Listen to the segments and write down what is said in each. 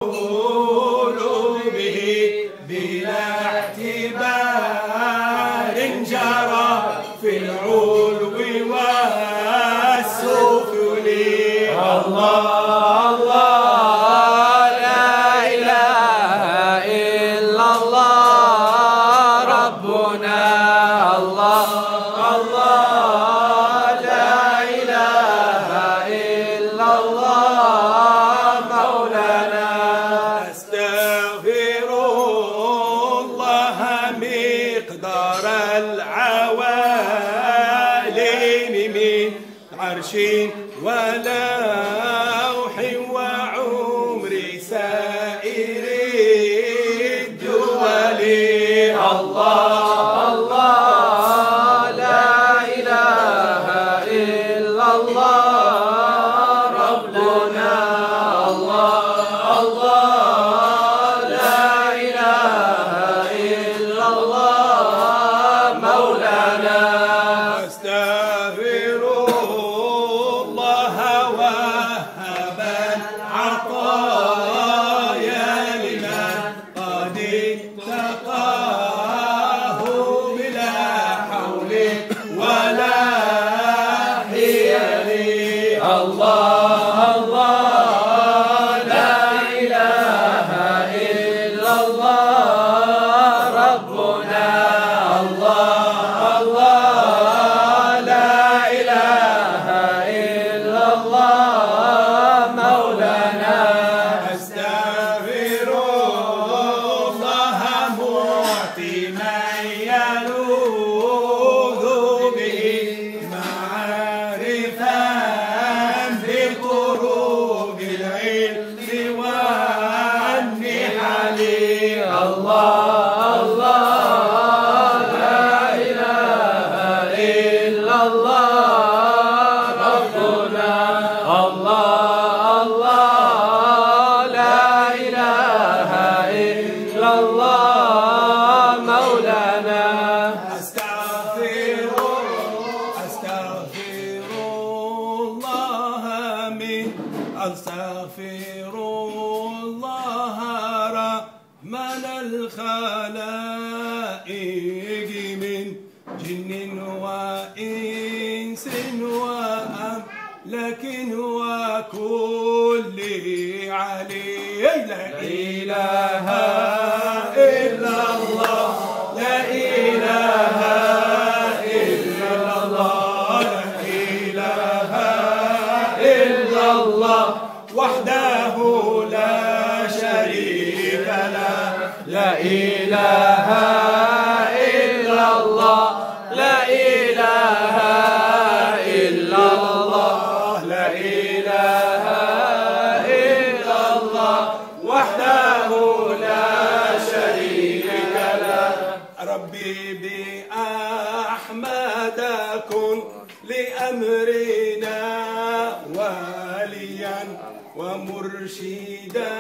به بلا اعتبار جرى في العلو والسفل. الله الله لا إله إلا الله ربنا. الله الله لا إله إلا الله مولانا. أستغفر الله مقدار العوالم من عرش ولوح وعمر سائر الدول. الله الله لا إله إلا الله ربنا. الله الله لا إله إلا الله مولانا. أستغفر الله وهب العطايا لمن قد اتقاه بلا حول ولا حيل. الله الله لا إله إلا الله ربنا. الله الله لا إله إلا الله مولانا. أستغفر الله معطي من يلوذ به معرفة بقروب العلم والنحل. الله الله لا إله إلا الله ربنا. الله الله لا إله إلا الله مولانا. أستغفر الله رحمن الخلائق من جن وإنس وأملاك وكل علي. لا إله إلا الله لا إله إلا الله لا إله إلا الله وحده لا شريك له. لا إله إلا الله لا إله إلا الله لا إله إلا الله وحده لا شريك له. ربي بأحمد كن لأمرنا واليا ومرشدا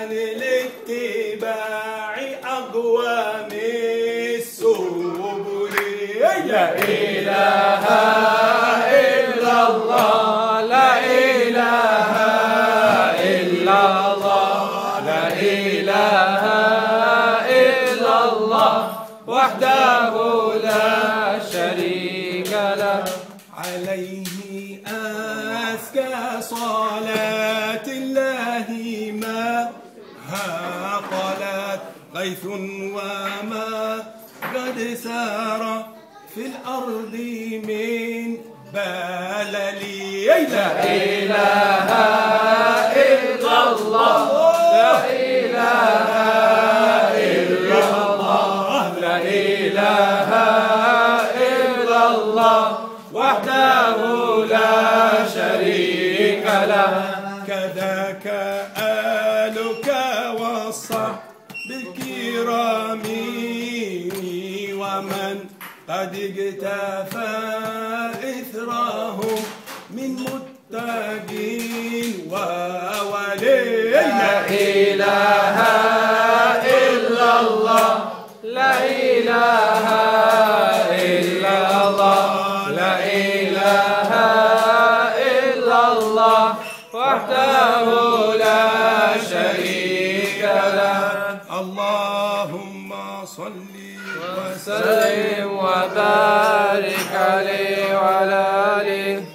لاتباع أقوام السبل. لا إله إلا الله لا إله إلا الله لا إله إلا الله وحده لا شريك له. عليه أزكى صلاة الله ما قالت غيث وما قد سار في الأرض من بلل. لا إله إلا الله لا إله إلا الله لا إله إلا الله وحده لا شريك له. كذاك آلك والصحب الكرام ومن قد اقتفى إثرهم من متقين وولي. لا إله إلا الله لا إله إلا الله لا إله إلا الله وحده لا شريك اللهم صل وسلم وبارك عليه وعلى آله